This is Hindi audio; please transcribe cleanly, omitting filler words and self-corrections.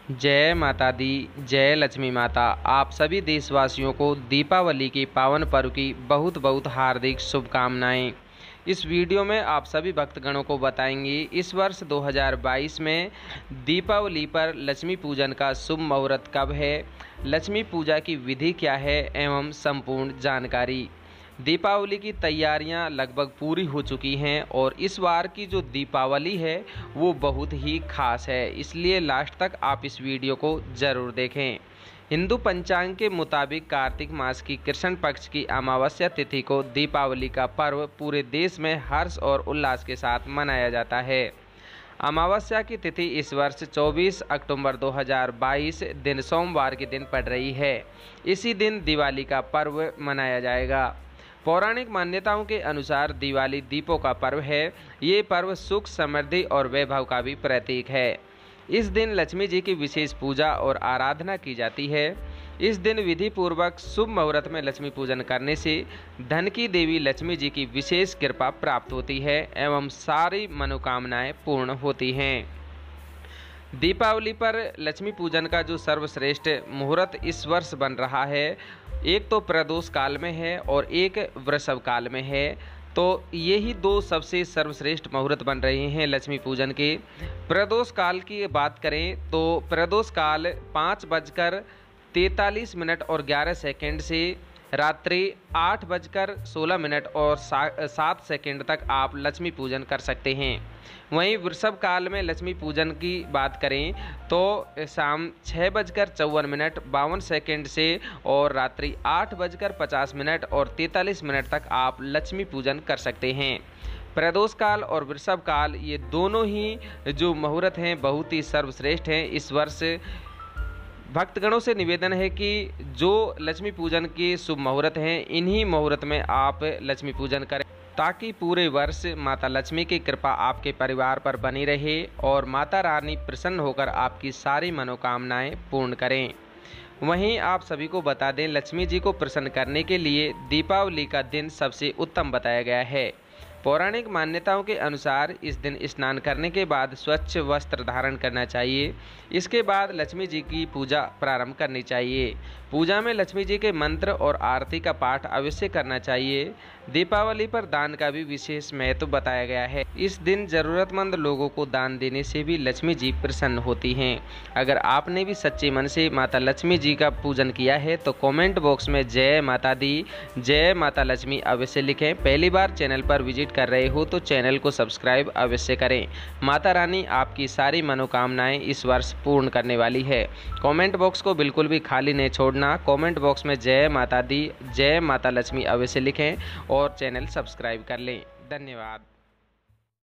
जय माता दी, जय लक्ष्मी माता। आप सभी देशवासियों को दीपावली के पावन पर्व की बहुत बहुत हार्दिक शुभकामनाएं। इस वीडियो में आप सभी भक्तगणों को बताएंगे इस वर्ष 2022 में दीपावली पर लक्ष्मी पूजन का शुभ मुहूर्त कब है, लक्ष्मी पूजा की विधि क्या है एवं संपूर्ण जानकारी। दीपावली की तैयारियां लगभग पूरी हो चुकी हैं और इस बार की जो दीपावली है वो बहुत ही खास है, इसलिए लास्ट तक आप इस वीडियो को ज़रूर देखें। हिंदू पंचांग के मुताबिक कार्तिक मास की कृष्ण पक्ष की अमावस्या तिथि को दीपावली का पर्व पूरे देश में हर्ष और उल्लास के साथ मनाया जाता है। अमावस्या की तिथि इस वर्ष 24 अक्टूबर 2022 दिन सोमवार के दिन पड़ रही है। इसी दिन दिवाली का पर्व मनाया जाएगा। पौराणिक मान्यताओं के अनुसार दिवाली दीपों का पर्व है। ये पर्व सुख, समृद्धि और वैभव का भी प्रतीक है। इस दिन लक्ष्मी जी की विशेष पूजा और आराधना की जाती है। इस दिन विधि पूर्वक शुभ मुहूर्त में लक्ष्मी पूजन करने से धन की देवी लक्ष्मी जी की विशेष कृपा प्राप्त होती है एवं सारी मनोकामनाएं पूर्ण होती हैं। दीपावली पर लक्ष्मी पूजन का जो सर्वश्रेष्ठ मुहूर्त इस वर्ष बन रहा है, एक तो प्रदोष काल में है और एक वृषभ काल में है। तो यही दो सबसे सर्वश्रेष्ठ मुहूर्त बन रहे हैं लक्ष्मी पूजन के। प्रदोष काल की बात करें तो प्रदोष काल 5:43 और 11 सेकंड से रात्रि 8:16 और 7 सेकंड तक आप लक्ष्मी पूजन कर सकते हैं। वहीं वृषभ काल में लक्ष्मी पूजन की बात करें तो शाम 6:54 से और रात्रि 8:50 और 43 तक आप लक्ष्मी पूजन कर सकते हैं। प्रदोष काल और वृषभ काल ये दोनों ही जो मुहूर्त हैं बहुत ही सर्वश्रेष्ठ हैं। इस वर्ष भक्तगणों से निवेदन है कि जो लक्ष्मी पूजन के शुभ मुहूर्त हैं इन्हीं मुहूर्त में आप लक्ष्मी पूजन करें ताकि पूरे वर्ष माता लक्ष्मी की कृपा आपके परिवार पर बनी रहे और माता रानी प्रसन्न होकर आपकी सारी मनोकामनाएं पूर्ण करें। वहीं आप सभी को बता दें, लक्ष्मी जी को प्रसन्न करने के लिए दीपावली का दिन सबसे उत्तम बताया गया है। पौराणिक मान्यताओं के अनुसार इस दिन स्नान करने के बाद स्वच्छ वस्त्र धारण करना चाहिए। इसके बाद लक्ष्मी जी की पूजा प्रारंभ करनी चाहिए। पूजा में लक्ष्मी जी के मंत्र और आरती का पाठ अवश्य करना चाहिए। दीपावली पर दान का भी विशेष महत्व बताया गया है। इस दिन जरूरतमंद लोगों को दान देने से भी लक्ष्मी जी प्रसन्न होती हैं। अगर आपने भी सच्चे मन से माता लक्ष्मी जी का पूजन किया है तो कमेंट बॉक्स में जय माता दी, जय माता लक्ष्मी अवश्य लिखें। पहली बार चैनल पर विजिट कर रहे हो तो चैनल को सब्सक्राइब अवश्य करें। माता रानी आपकी सारी मनोकामनाएं इस वर्ष पूर्ण करने वाली है। कमेंट बॉक्स को बिल्कुल भी खाली नहीं छोड़ना। कमेंट बॉक्स में जय माता दी, जय माता लक्ष्मी अवश्य लिखें और चैनल सब्सक्राइब कर लें। धन्यवाद।